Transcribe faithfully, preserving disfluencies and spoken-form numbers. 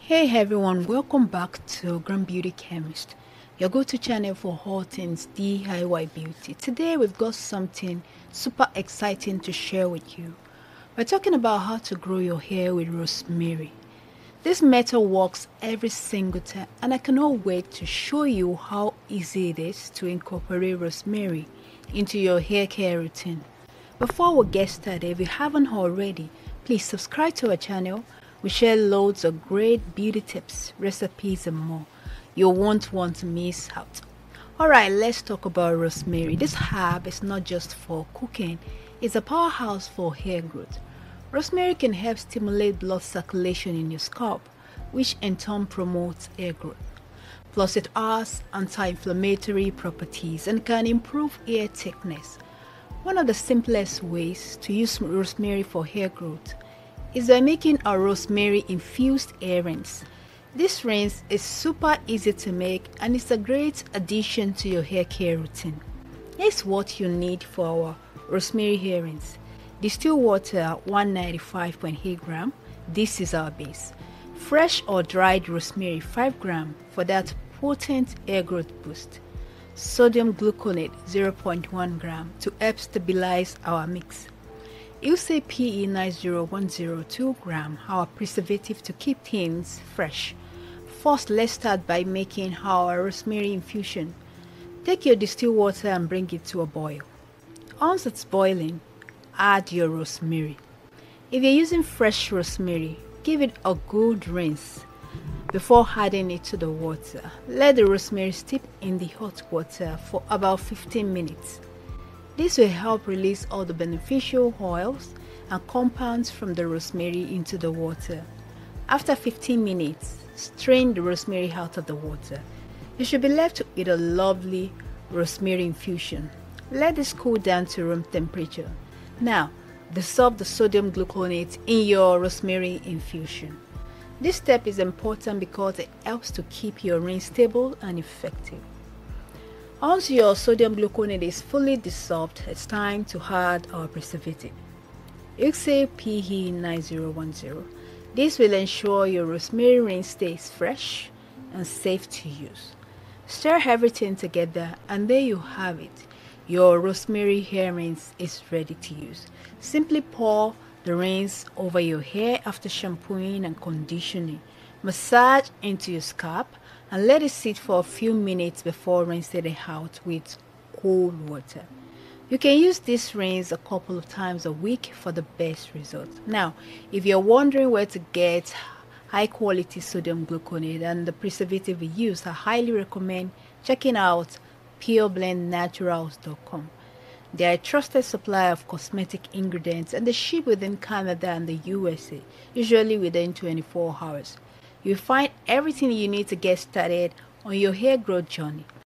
Hey everyone, welcome back to Grand Beauty Chemist, your go-to channel for all things D I Y beauty. Today we've got something super exciting to share with you. We're talking about how to grow your hair with rosemary. This method works every single time and I cannot wait to show you how easy it is to incorporate rosemary into your hair care routine. Before we get started, if you haven't already, please subscribe to our channel. We share loads of great beauty tips, recipes and more. You won't want to miss out. Alright, let's talk about rosemary. This herb is not just for cooking, it's a powerhouse for hair growth. Rosemary can help stimulate blood circulation in your scalp, which in turn promotes hair growth. Plus it has anti-inflammatory properties and can improve hair thickness. One of the simplest ways to use rosemary for hair growth is by making a rosemary infused hair rinse. This rinse is super easy to make and it's a great addition to your hair care routine. Here's what you need for our rosemary hair rinse. Distilled water one ninety-five point eight gram. This is our base. Fresh or dried rosemary five gram for that potent hair growth boost. Sodium gluconate zero point one gram to help stabilize our mix. You say P E nine zero one zero two gram, our preservative to keep things fresh. First, let's start by making our rosemary infusion. Take your distilled water and bring it to a boil. Once it's boiling, add your rosemary. If you're using fresh rosemary, give it a good rinse before adding it to the water. Let the rosemary steep in the hot water for about fifteen minutes. This will help release all the beneficial oils and compounds from the rosemary into the water. After fifteen minutes, strain the rosemary out of the water. You should be left with a lovely rosemary infusion. Let this cool down to room temperature. Now, dissolve the sodium gluconate in your rosemary infusion. This step is important because it helps to keep your rinse stable and effective. Once your sodium gluconate is fully dissolved, it's time to add our preservative. You say P E nine zero one zero. This will ensure your rosemary rinse stays fresh and safe to use. Stir everything together and there you have it. Your rosemary hair rinse is ready to use. Simply pour the rinse over your hair after shampooing and conditioning. Massage into your scalp and let it sit for a few minutes before rinsing it out with cold water. You can use this rinse a couple of times a week for the best results. Now, if you're wondering where to get high quality sodium gluconate and the preservative we use, I highly recommend checking out pure blend naturals dot com. They are a trusted supplier of cosmetic ingredients and they ship within Canada and the U S A, usually within twenty-four hours. You'll find everything you need to get started on your hair growth journey.